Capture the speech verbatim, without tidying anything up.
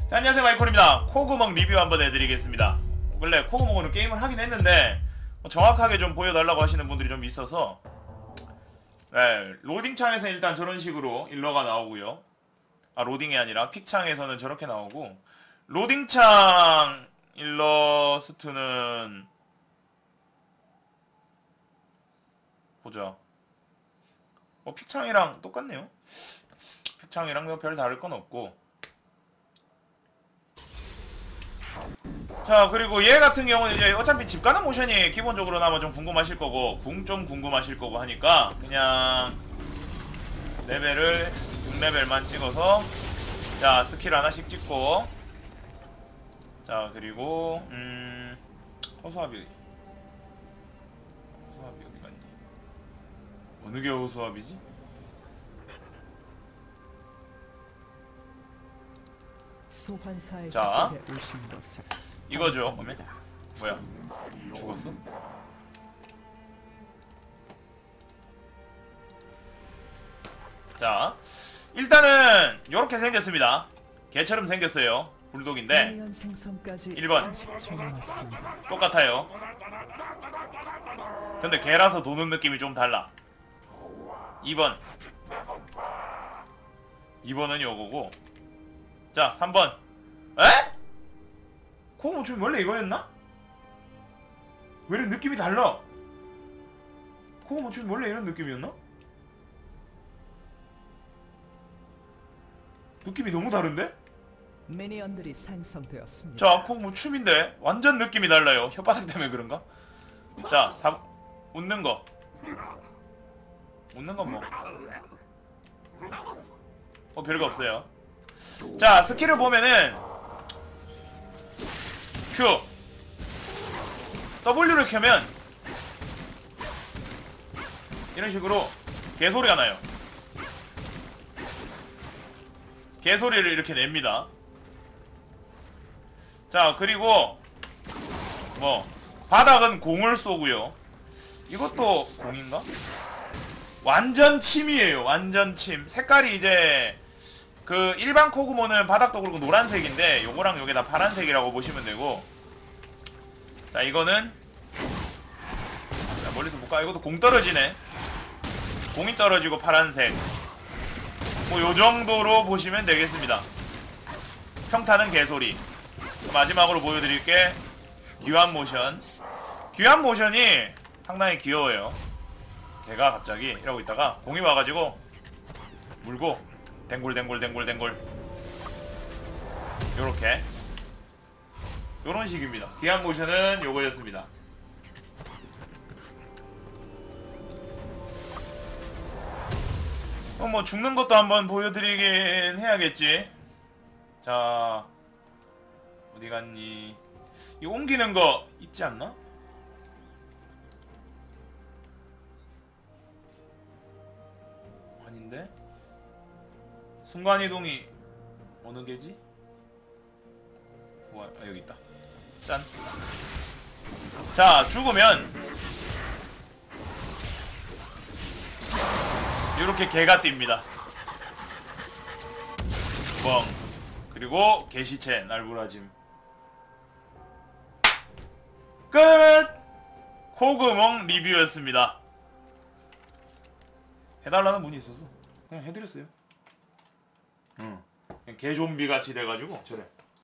자, 안녕하세요, 마이콜입니다. 코그멍 리뷰 한번 해드리겠습니다. 원래 코그멍으로 게임을 하긴 했는데 뭐 정확하게 좀 보여달라고 하시는 분들이 좀 있어서, 네, 로딩창에서 일단 저런 식으로 일러가 나오고요. 아, 로딩이 아니라 픽창에서는 저렇게 나오고, 로딩창 일러스트는 보자. 뭐 픽창이랑 똑같네요. 픽창이랑 뭐 별 다를 건 없고. 자, 그리고 얘 같은 경우는 이제 어차피 집 가는 모션이 기본적으로 아마 좀 궁금하실 거고, 궁 좀 궁금하실 거고 하니까 그냥 레벨을 육 레벨만 찍어서, 자, 스킬 하나씩 찍고, 자, 그리고 음 호수아비 호수아비 어디 갔니? 어느 게 호수아비지? 소환사의 자, 곁에 오신 것을 이거죠. 뭐야? 뭐야? 죽었어? 자, 일단은 요렇게 생겼습니다. 개처럼 생겼어요. 불독인데 미니언 생성까지 일 번 삼십 초 남았습니다. 똑같아요. 근데 개라서 도는 느낌이 좀 달라. 이 번 이 번은 요거고, 자, 삼 번. 에? 코고 좀 원래 이거였나? 왜 이런 느낌이 달라? 코고 좀 원래 이런 느낌이었나? 느낌이 너무 다른데? 미니언들이 생성되었습니다. 자, 코고 춤인데 완전 느낌이 달라요. 혓바닥 때문에 그런가? 자, 사, 웃는 거. 웃는 건 뭐? 어, 별거 없어요. 자, 스킬을 보면은 Q W를 켜면 이런 식으로 개소리가 나요. 개소리를 이렇게 냅니다. 자, 그리고 뭐 바닥은 공을 쏘고요. 이것도 공인가? 완전 침이에요. 완전 침. 색깔이 이제 그 일반 코그모는 바닥도 그렇고 노란색인데, 요거랑 요게 다 파란색이라고 보시면 되고, 자, 이거는, 자, 멀리서 볼까? 이것도 공 떨어지네. 공이 떨어지고 파란색. 뭐 요정도로 보시면 되겠습니다. 평타는 개소리. 마지막으로 보여드릴게 귀환 모션. 귀환 모션이 상당히 귀여워요. 걔가 갑자기 이러고 있다가 공이 와가지고 물고 댕굴댕굴댕굴댕굴 요렇게 요런 식입니다. 귀환 모션은 요거였습니다. 어, 뭐 죽는 것도 한번 보여드리긴 해야겠지. 자, 어디 갔니? 이 옮기는 거 있지 않나? 아닌데? 순간이동이 어느 개지? 부활, 아, 여기 있다. 짠. 자, 죽으면 이렇게 개가 띱니다. 뻥. 그리고 개시체 날부라짐. 끝! 코그멍 리뷰였습니다. 해달라는 분이 있어서 그냥 해드렸어요. 응. 그냥 개좀비 같이 돼가지고 저래.